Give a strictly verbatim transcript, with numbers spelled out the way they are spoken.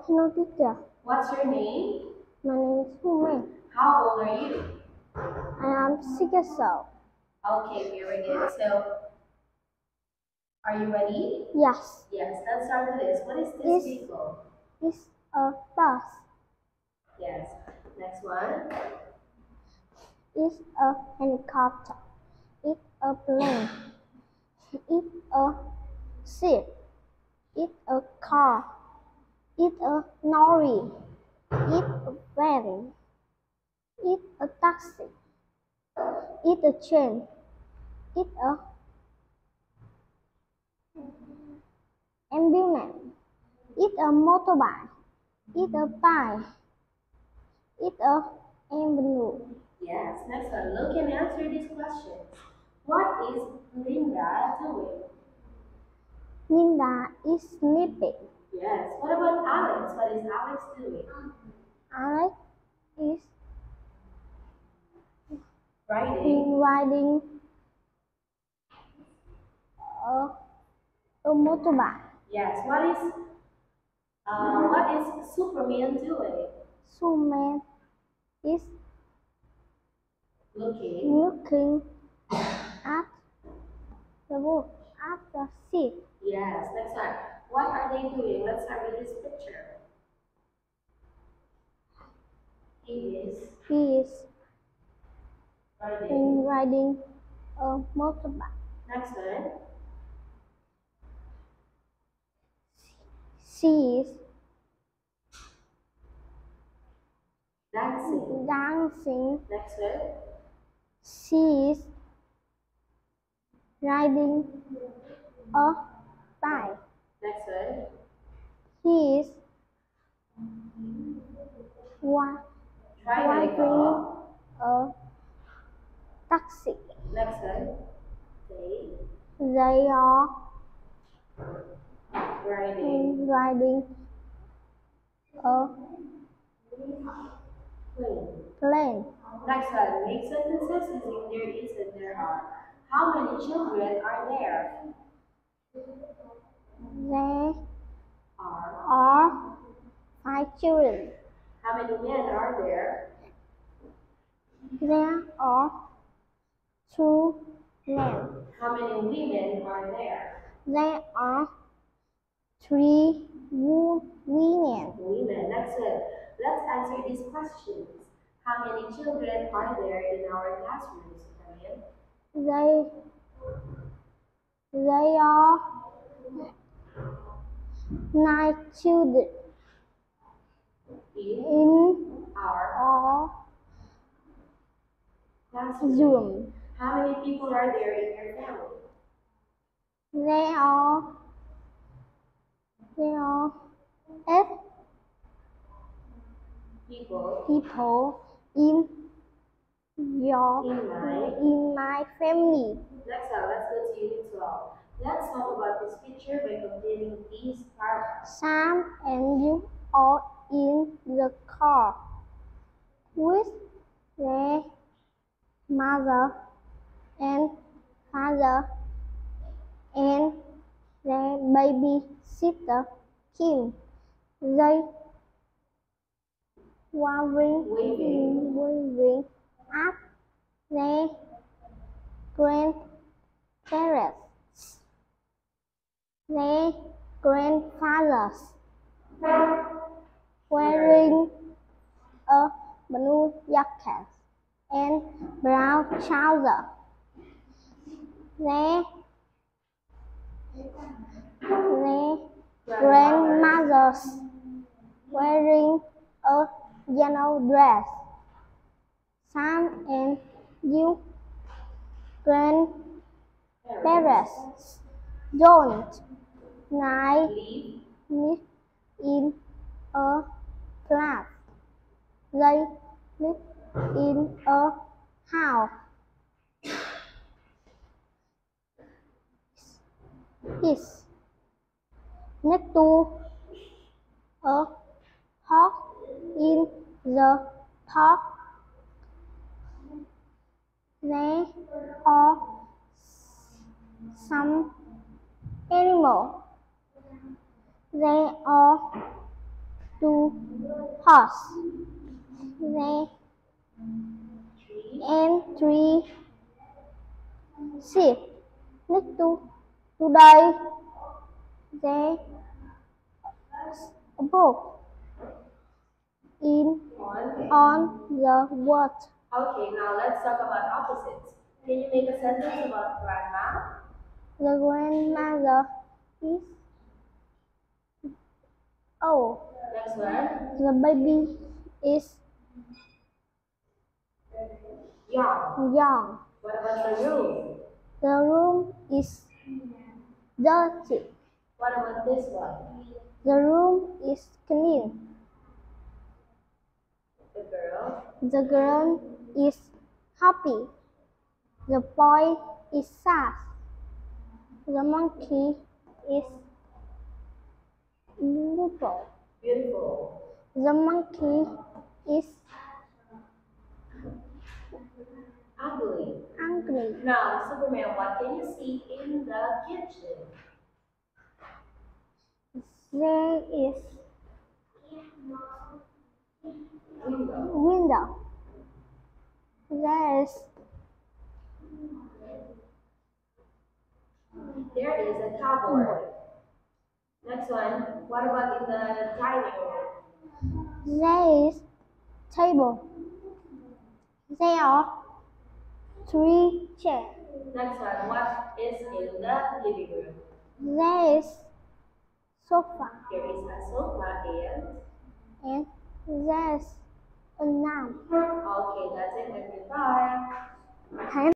Hello, teacher. What's your name? My name is Hume. How old are you? I am six years old. Okay, very good. So, are you ready? Yes. Yes, let's start with this. What is this It's- vehicle? It's a bus. Yes. Next one. It's a helicopter. It's a plane. It's a ship. It's a car. It's a lorry. It's a van. It's a taxi. It's a train. It's a ambulance. It's a motorbike. It's a bike. It's a avenue. Yes. Next one. Look and answer these questions. What is Linda doing? Linda is sleeping. Yes. What about Alex? What is Alex doing? Alex is Riding. riding a, a motorbike. Yes. What is uh, what is Superman doing? Superman is Looking. looking at the book, at the sea. Yes. Next one. What are they doing? Let's start with this picture. He is He is riding. riding a motorbike. Next one. She is Dancing. dancing. Next one. She is riding a bike. Next one. He is wa- Driving a driving car. a taxi. Next one. They They are riding riding a plane. plane. Next one. Make sentences using there is and there are. How many children are there? There Are. are five children. How many men are there? There are two men. How many women are there? There are three wo- women. Women. Next one. Let's answer these questions. How many children are there in our classrooms? Superman? They they are nine children In in our our classroom. room. How many people are there in your family? There are there are eight People people in your in my. in my family. Next one, let's go to unit twelve. Let's talk about this picture by completing these paragraphs. Sam and you are in the car with their mother and father and their baby sister Kim. They were Waving. waving at their grandparents, their grandfathers, wearing a blue jacket and brown trousers. Their, their grandmothers wearing a yellow dress. Sam and you grandparents don't like Leave. live in a flat. They live in a house. Is next to a horse in the park. There are some animals. There are horse. There Three. and three sheep. Next to today there a book in On. on the what? Okay, now let's talk about opposites. Can you make a sentence about grandma? The grandmother is old. Next one. The baby is Young. young. What about the room? The room is dirty. What about this one? The room is clean. The girl. The girl is happy. The boy is sad. The monkey is beautiful. Beautiful. The monkey is Ugly. angry. Now, Superman, what can you see in the kitchen? There is Window. window. There is There is a cupboard. Next one. What about in the dining room? there is table. There are three chairs. Next one. What is in the living room? There is sofa There is a sofa and. and there is a lamp. Okay, that's it and goodbye. Thank